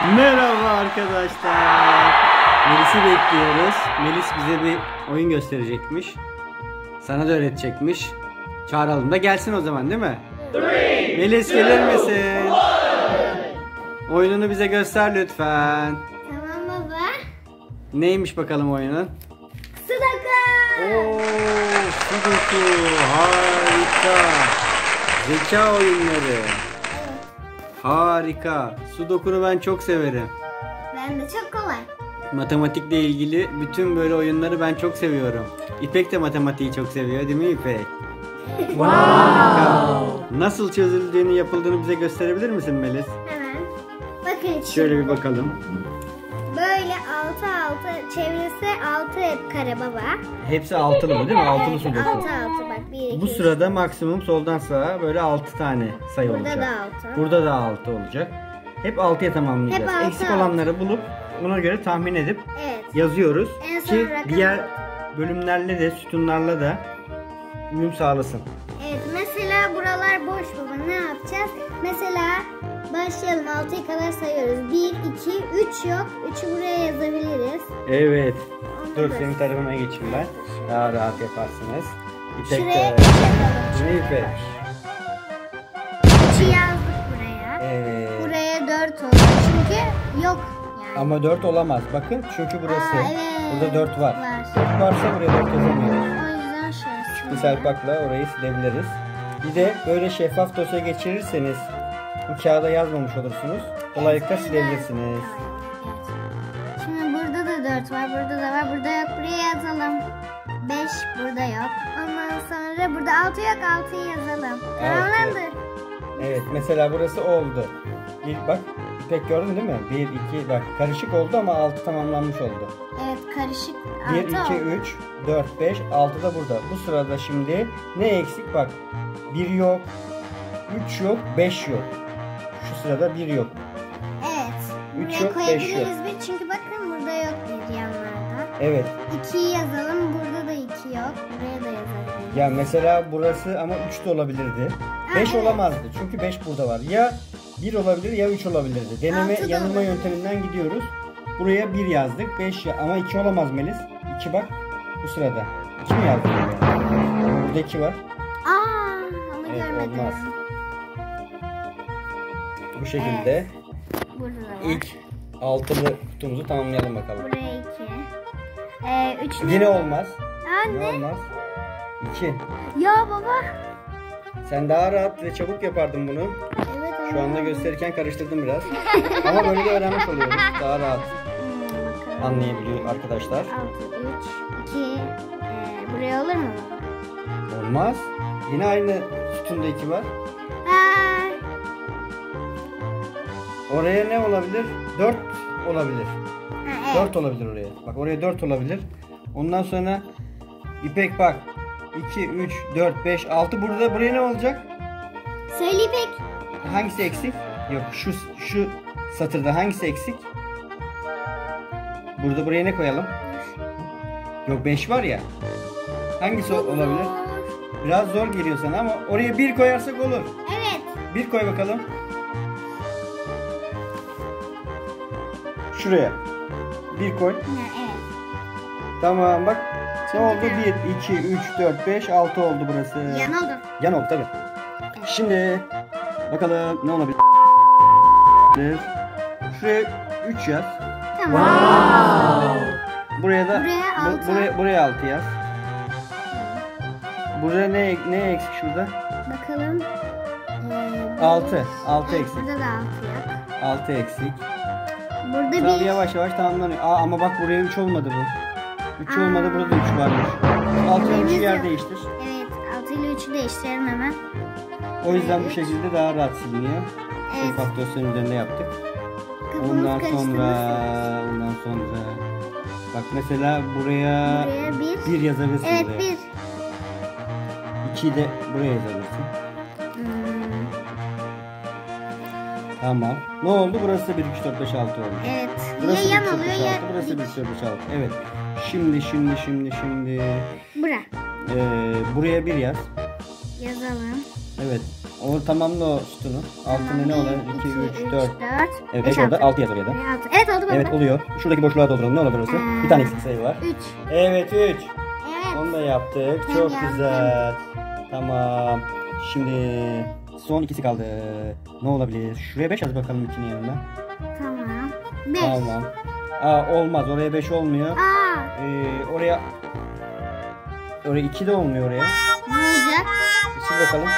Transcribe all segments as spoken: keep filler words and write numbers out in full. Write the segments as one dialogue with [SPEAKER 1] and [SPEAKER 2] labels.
[SPEAKER 1] Merhaba arkadaşlar. Melis'i bekliyoruz. Melis bize bir oyun gösterecekmiş. Sana da öğretecekmiş. Çağıralım da gelsin o zaman, değil mi? Three, Melis gelir misin? One. Oyununu bize göster lütfen.
[SPEAKER 2] Tamam baba.
[SPEAKER 1] Neymiş bakalım oyunun?
[SPEAKER 2] Sudoku.
[SPEAKER 1] Oo, Sudoku harika. Zeka oyunları. Harika. Sudoku'nu ben çok severim.
[SPEAKER 2] Ben de çok kolay.
[SPEAKER 1] Matematikle ilgili bütün böyle oyunları ben çok seviyorum. İpek de matematiği çok seviyor, değil mi İpek? Wow. Harika. Nasıl çözüldüğünü, yapıldığını bize gösterebilir misin Melis?
[SPEAKER 2] Hemen. Bakın şimdi.
[SPEAKER 1] Şöyle bir bakalım.
[SPEAKER 2] Böyle altı altı çevirisi altı hep kare baba.
[SPEAKER 1] Hepsi altılı mı, değil mi? Altılı
[SPEAKER 2] Evet,
[SPEAKER 1] Sudoku.
[SPEAKER 2] altı altı bak. bir, iki,
[SPEAKER 1] Bu sırada maksimum soldan sağa böyle altı tane sayı
[SPEAKER 2] Burada
[SPEAKER 1] olacak.
[SPEAKER 2] da altı.
[SPEAKER 1] Burada da altı olacak. Hep altıya tamamlayacağız.
[SPEAKER 2] Hep altı,
[SPEAKER 1] Eksik
[SPEAKER 2] altı.
[SPEAKER 1] olanları bulup ona göre tahmin edip
[SPEAKER 2] Evet.
[SPEAKER 1] yazıyoruz
[SPEAKER 2] En son
[SPEAKER 1] ki
[SPEAKER 2] rakam
[SPEAKER 1] diğer
[SPEAKER 2] altı.
[SPEAKER 1] bölümlerle de sütunlarla da uyum sağlasın.
[SPEAKER 2] Evet, mesela buralar boş baba. Ne yapacağız? Mesela başlayalım. altıya kadar sayıyoruz. bir, iki, üç yok. üçü buraya yazabiliriz.
[SPEAKER 1] Evet.
[SPEAKER 2] Onu
[SPEAKER 1] Dur
[SPEAKER 2] da-
[SPEAKER 1] senin tarafına geçeyim ben. Daha rahat yaparsınız. İpek
[SPEAKER 2] Şuraya
[SPEAKER 1] de.
[SPEAKER 2] üç yazalım.
[SPEAKER 1] Değil mi İpek?
[SPEAKER 2] üçü yazdık buraya.
[SPEAKER 1] Evet.
[SPEAKER 2] Buraya dört oldu. Çünkü yok yani.
[SPEAKER 1] Ama dört olamaz. Bakın çünkü burası.
[SPEAKER 2] Aa, evet.
[SPEAKER 1] Burada dört var.
[SPEAKER 2] Var.
[SPEAKER 1] dört varsa buraya dört yazamıyoruz.
[SPEAKER 2] O yüzden şöyle.
[SPEAKER 1] Bir selpakla orayı silebiliriz. Bir de böyle şeffaf dosya geçirirseniz bu kağıda yazmamış olursunuz. Kolaylıkla silebilirsiniz.
[SPEAKER 2] Evet. Şimdi burada da dört var. Burada da var. Burada yok. Buraya yazalım. beş burada yok. Ondan sonra burada altı yok. altıyı yazalım. Tamamlandı.
[SPEAKER 1] Evet, mesela burası oldu. Bir, bak İpek gördün değil mi? bir, iki, bak karışık oldu ama altı tamamlanmış oldu.
[SPEAKER 2] Evet, karışık
[SPEAKER 1] bir,
[SPEAKER 2] altı
[SPEAKER 1] iki,
[SPEAKER 2] oldu.
[SPEAKER 1] üç, dört, beş, altı da burada. Bu sırada şimdi ne eksik bak. bir yok, üç yok, beş yok. Şu sırada bir yok.
[SPEAKER 2] Evet.
[SPEAKER 1] Üç
[SPEAKER 2] Buraya
[SPEAKER 1] yok, beş
[SPEAKER 2] koyabiliriz
[SPEAKER 1] yok.
[SPEAKER 2] bir. Çünkü bakın burada yok bir yanlarda.
[SPEAKER 1] Evet.
[SPEAKER 2] ikiyi yazalım. Burada da iki yok. Buraya da yazalım.
[SPEAKER 1] Ya mesela burası ama üç de olabilirdi. beş
[SPEAKER 2] evet.
[SPEAKER 1] olamazdı. Çünkü beş burada var. Ya bir olabilir ya üç olabilirdi. Deneme
[SPEAKER 2] Altı da
[SPEAKER 1] yanılma
[SPEAKER 2] olabilir.
[SPEAKER 1] yönteminden gidiyoruz. Buraya bir yazdık. beş ya ama iki olamaz Melis. iki bak bu sırada. iki mi yazdık buraya? Burada iki var.
[SPEAKER 2] Aa, onu
[SPEAKER 1] Evet,
[SPEAKER 2] görmedim.
[SPEAKER 1] olmaz. Bu şekilde
[SPEAKER 2] Evet. Burada da var.
[SPEAKER 1] ilk altılı kutumuzu tamamlayalım bakalım.
[SPEAKER 2] Buraya iki. Ee, üç ne?
[SPEAKER 1] Yine olmaz.
[SPEAKER 2] Anne.
[SPEAKER 1] Yine olmaz. iki.
[SPEAKER 2] Ya baba.
[SPEAKER 1] Sen daha rahat ve çabuk yapardın bunu.
[SPEAKER 2] Evet.
[SPEAKER 1] Şu anda gösterirken karıştırdım biraz. Ama böyle de öğrenmiş oluyoruz. Daha rahat
[SPEAKER 2] Hmm, bakalım.
[SPEAKER 1] anlayabiliyor arkadaşlar.
[SPEAKER 2] altı, üç, iki. Ee, buraya olur mu?
[SPEAKER 1] Olmaz. Yine aynı sütunda iki var.
[SPEAKER 2] Ha,
[SPEAKER 1] Oraya ne olabilir? dört olabilir.
[SPEAKER 2] ha, evet.
[SPEAKER 1] dört olabilir oraya. Bak oraya dört olabilir. Ondan sonra İpek bak. iki, üç, dört, beş, altı. Burada buraya ne olacak?
[SPEAKER 2] Söyle İpek.
[SPEAKER 1] Hangisi eksik? Yok şu şu satırda hangisi eksik? Burada buraya ne koyalım? Yok beş var ya. Hangisi
[SPEAKER 2] Çok
[SPEAKER 1] olabilir?
[SPEAKER 2] zor.
[SPEAKER 1] Biraz zor geliyor sana ama oraya bir koyarsak olur.
[SPEAKER 2] Evet.
[SPEAKER 1] Bir koy bakalım. Şuraya. Bir koy.
[SPEAKER 2] Ha, evet.
[SPEAKER 1] Tamam bak. Ne oldu? bir, iki, üç, dört, beş, altı oldu burası.
[SPEAKER 2] Yan oldu.
[SPEAKER 1] Yan oldu tabi. Şimdi bakalım ne olabilir? Şuraya üç yaz.
[SPEAKER 2] Tamam.
[SPEAKER 1] Buraya da
[SPEAKER 2] Buraya
[SPEAKER 1] bu-
[SPEAKER 2] altı.
[SPEAKER 1] buraya, buraya altı yaz. Burada ne ne eksik şurada?
[SPEAKER 2] Bakalım. Ee,
[SPEAKER 1] altı.
[SPEAKER 2] bir-
[SPEAKER 1] altı
[SPEAKER 2] Evet,
[SPEAKER 1] eksik.
[SPEAKER 2] burada da altı yok.
[SPEAKER 1] altı eksik.
[SPEAKER 2] Burada
[SPEAKER 1] Tamam
[SPEAKER 2] bir.
[SPEAKER 1] yavaş yavaş tamamlanıyor. Aa ama bak buraya üç olmadı bu. üç
[SPEAKER 2] Aa.
[SPEAKER 1] olmadı, burada da üç varmış. altı ile üçü
[SPEAKER 2] Temiz
[SPEAKER 1] yer
[SPEAKER 2] yok.
[SPEAKER 1] değiştir.
[SPEAKER 2] Evet, altı ile üçü değiştirelim hemen.
[SPEAKER 1] O yüzden bu
[SPEAKER 2] Evet.
[SPEAKER 1] şekilde daha rahat siliniyor.
[SPEAKER 2] Evet.
[SPEAKER 1] Şeffaf dosyanın üzerinde yaptık.
[SPEAKER 2] Kafamız
[SPEAKER 1] Ondan
[SPEAKER 2] karıştırmasın.
[SPEAKER 1] sonra, ondan sonra. Bak mesela buraya,
[SPEAKER 2] Buraya bir.
[SPEAKER 1] bir yazabilirsin
[SPEAKER 2] Evet,
[SPEAKER 1] buraya.
[SPEAKER 2] bir.
[SPEAKER 1] ikiyi de buraya yazabilirsin.
[SPEAKER 2] Hmm,
[SPEAKER 1] Tamam. Ne oldu? Burası bir, iki, üç, dört, beş, altı oldu.
[SPEAKER 2] evet.
[SPEAKER 1] Burası
[SPEAKER 2] Ya yan
[SPEAKER 1] bir, iki, üç,
[SPEAKER 2] oluyor
[SPEAKER 1] beş,
[SPEAKER 2] ya.
[SPEAKER 1] altı, burası bir, iki, üç, dört, beş, altı. Evet. Şimdi, şimdi, şimdi, şimdi.
[SPEAKER 2] Bura.
[SPEAKER 1] Ee, buraya bir yaz.
[SPEAKER 2] Yazalım.
[SPEAKER 1] Evet. O tamamla o sütunu. Altında ne olur? iki, üç, dört. Evet
[SPEAKER 2] beş,
[SPEAKER 1] beş orada.
[SPEAKER 2] altı.
[SPEAKER 1] altı yaz oraya da.
[SPEAKER 2] Evet oldu baba.
[SPEAKER 1] Evet oluyor. Şuradaki boşluğa dolduralım. Ne olur burası?
[SPEAKER 2] Ee,
[SPEAKER 1] Bir tane eksik sayı var.
[SPEAKER 2] üç.
[SPEAKER 1] Evet üç.
[SPEAKER 2] Evet.
[SPEAKER 1] Onu da yaptık.
[SPEAKER 2] Ben
[SPEAKER 1] Çok
[SPEAKER 2] yaptım.
[SPEAKER 1] güzel. Tamam. Şimdi son ikisi kaldı. Ne olabilir? Şuraya beş yaz bakalım ikinin yanına.
[SPEAKER 2] Tamam. beş.
[SPEAKER 1] Tamam. Aa, olmaz. Oraya beş olmuyor.
[SPEAKER 2] Aa,
[SPEAKER 1] Ee, oraya oraya iki de olmuyor oraya.
[SPEAKER 2] ne olacak?
[SPEAKER 1] Sil bakalım.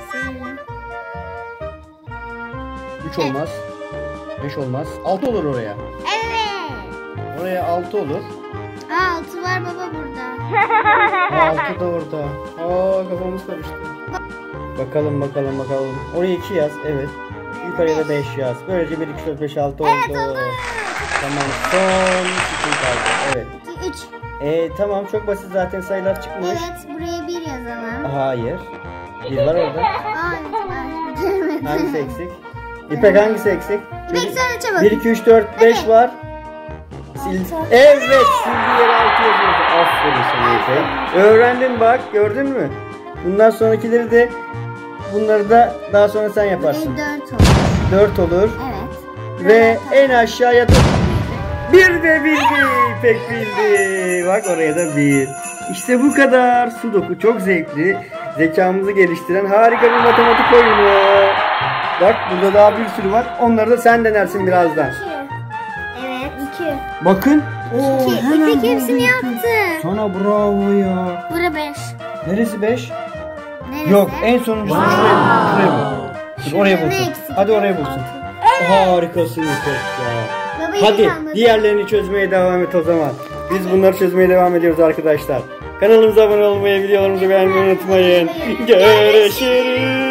[SPEAKER 1] üç olmaz. beş olmaz. altı olur oraya.
[SPEAKER 2] Evet.
[SPEAKER 1] Oraya altı olur.
[SPEAKER 2] Aa, altı var baba burada.
[SPEAKER 1] altı da orada. Aa, kafamız karıştı. Bakalım bakalım bakalım. Oraya iki yaz. Evet. Yukarıya da beş yaz. Böylece bir, iki, dört, beş, altı oldu.
[SPEAKER 2] Evet oldu.
[SPEAKER 1] Tamam. Son iki kaldı. Evet.
[SPEAKER 2] iki, üç.
[SPEAKER 1] Ee, tamam çok basit zaten sayılar çıkmış.
[SPEAKER 2] Evet, buraya bir yazalım.
[SPEAKER 1] Hayır. Bir var orada.
[SPEAKER 2] Aa, evet var.
[SPEAKER 1] Hangisi eksik? İpek hangisi eksik?
[SPEAKER 2] İpek söyle çabuk.
[SPEAKER 1] bir, iki, üç, dört, beş var. Sil.
[SPEAKER 2] Altı.
[SPEAKER 1] Evet, silgi yere altı yazıyordu. Aferin sana İpek. Öğrendin bak, gördün mü? Bundan sonrakileri de bunları da daha sonra sen yaparsın.
[SPEAKER 2] Buraya dört olur.
[SPEAKER 1] dört olur.
[SPEAKER 2] Evet.
[SPEAKER 1] Ve en aşağıya da bir de bildi. İpek bildi. Bak oraya da bir. İşte bu kadar. Sudoku çok zevkli. Zekamızı geliştiren harika bir matematik oyunu. Bak burada daha bir sürü var. Onları da sen denersin birazdan.
[SPEAKER 2] Evet. iki.
[SPEAKER 1] Bakın. Oo,
[SPEAKER 2] İki.
[SPEAKER 1] hemen
[SPEAKER 2] İpek hepsini
[SPEAKER 1] buldun.
[SPEAKER 2] yaptı.
[SPEAKER 1] Sana bravo ya.
[SPEAKER 2] Bura beş.
[SPEAKER 1] Neresi beş?
[SPEAKER 2] Neresi?
[SPEAKER 1] Yok en sonuncusu şuraya bul. Şuraya bul. Dur, oraya
[SPEAKER 2] Şurada ne
[SPEAKER 1] bulsun.
[SPEAKER 2] eksik?
[SPEAKER 1] Hadi oraya bulsun. Harikasın İpek ya.
[SPEAKER 2] Baba yine
[SPEAKER 1] Hadi
[SPEAKER 2] kalmadı.
[SPEAKER 1] diğerlerini çözmeye devam et o zaman. Biz bunları çözmeye devam ediyoruz arkadaşlar. Kanalımıza abone olmayı, videolarımızı beğenmeyi unutmayın. Görüşürüz.